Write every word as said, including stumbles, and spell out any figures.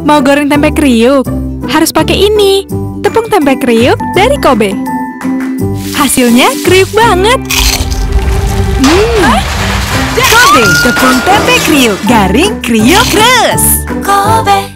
Mau goreng tempe kriuk? Harus pakai ini, tepung tempe kriuk dari Kobe. Hasilnya kriuk banget. Hmm. Kobe, tepung tempe kriuk, garing kriuk, terus. Kobe.